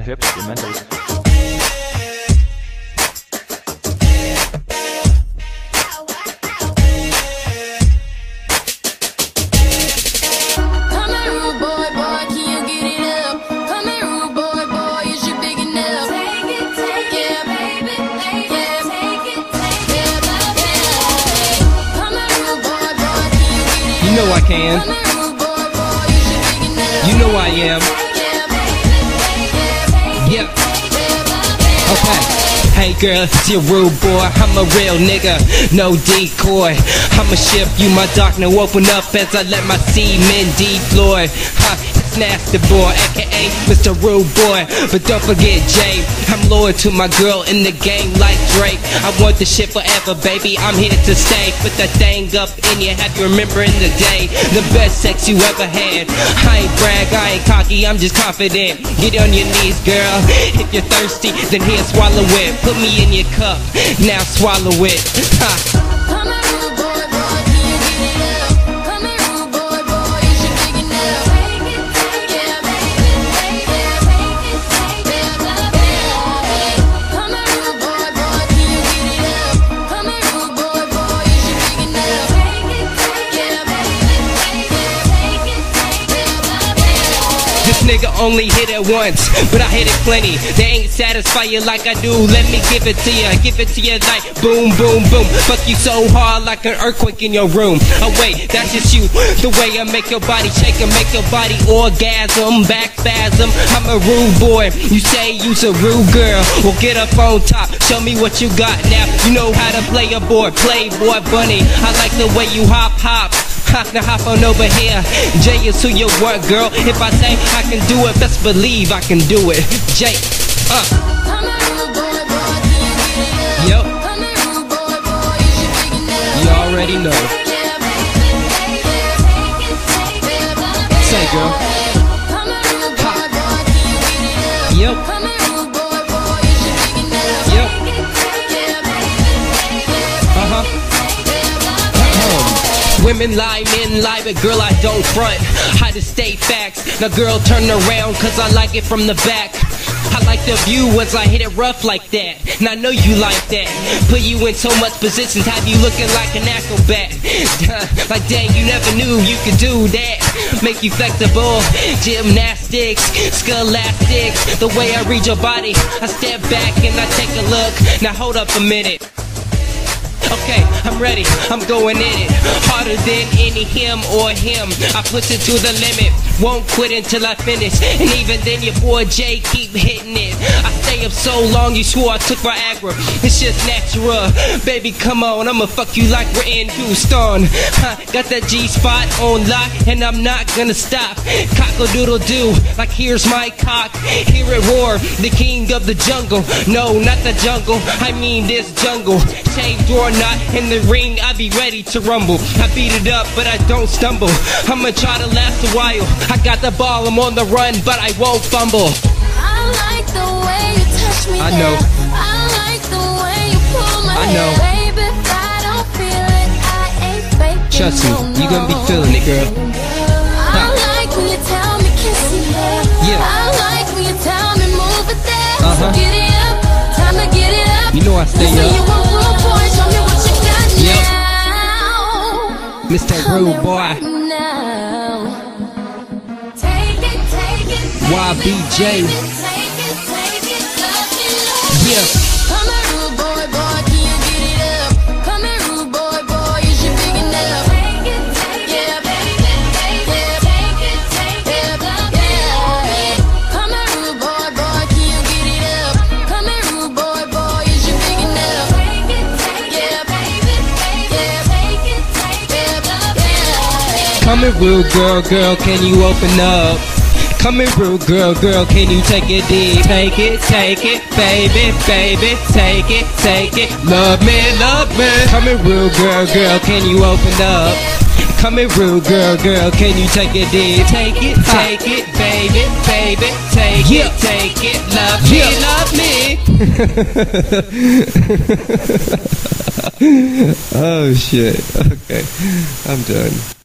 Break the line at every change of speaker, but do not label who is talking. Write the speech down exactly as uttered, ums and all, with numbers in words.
the hips, the mentals.
You know I can. You know I am. Yep. Okay. Hey girl, it's your rude boy. I'm a real nigga, no decoy. I'ma ship you my dark, now open up as I let my semen deploy. Huh, it's nasty boy, aka Mister Rude Boy. But don't forget Jay, I'm loyal to my girl in the game like Drake. I want this shit forever, baby, I'm here to stay. Put that thing up in you, have you remembering the day, the best sex you ever had. I ain't brag, I ain't cocky, I'm just confident. Get on your knees, girl. If you're thirsty, then here, swallow it. Put me in your cup, now swallow it. Ha. Nigga only hit it once, but I hit it plenty. They ain't satisfy you like I do. Let me give it to you, give it to you like boom, boom, boom. Fuck you so hard like an earthquake in your room. Oh wait, that's just you. The way I make your body shake and make your body orgasm, back spasm. I'm a rude boy. You say you's a rude girl. Well, get up on top. Show me what you got now. You know how to play a boy, Playboy bunny. I like the way you hop, hop. Now hop on over here. Jay is who you work, girl. If I say I can do it, best believe I can do it. Jay, uh. Yup. You already know. Say, girl. Ha. Yup. Women lie, men lie, but girl I don't front. I just state facts. Now girl turn around cause I like it from the back. I like the view as I hit it rough like that. And I know you like that. Put you in so much positions, have you looking like an acrobat. Like dang, you never knew you could do that. Make you flexible, gymnastics, scholastics. The way I read your body, I step back and I take a look. Now hold up a minute. Okay, I'm ready, I'm going in it. Harder than any him or him. I push it to the limit, won't quit until I finish. And even then your boy Jay keep hitting it. I stay up so long you swore I took Viagra. It's just natural, baby come on, I'ma fuck you like we're in Houston. Huh, got that G-spot on lock and I'm not gonna stop. Cock-a-doodle-doo, like here's my cock. Hear it roar, the king of the jungle. No, not the jungle, I mean this jungle. Shaved or not, in the ring I be ready to rumble. I beat it up but I don't stumble. I'ma try to last a while. I got the ball, I'm on the run but I won't fumble.
I like the way you touch me.
I know.
I like the way you pull my
I know.
hair. Baby, if I don't feel it, I ain't faking.
Trust me,
no,
you gonna be
no.
feeling it, girl.
I like when you tell me kiss it, yeah.
Yeah.
I like when you tell me move it there.
Uh-huh.
So get it up, time to get it up.
You know I stay
Listen,
up.
you want rude boy, show me what you got
Yep.
now.
Mister Rude Boy.
Right now. Take it, take it, take
Y B J.
it, take it, take it, love me, love me.
Yeah.
Come here, rude boy, boy, can you get it up? Come here, rude boy, boy, is you big enough? Take it, take it, yeah, baby, take it, take it, take it, love me, love me. Come here, rude boy, boy, can you get it up? Come here, rude boy, boy, is you big enough? Take it, take it, yeah, baby, take it, take it, take it, love me, love me.
Come here, rude girl, girl, can you open up? Come here, rude girl, girl, can you take it deep? Take it, take it, baby, baby, take it, take it. Love me, love me. Come here, rude girl, girl, can you open up? Come here, rude girl, girl, can you take it deep? Take it, take it, baby, baby, take it, take it. Love me, love me. Oh shit. Okay, I'm done.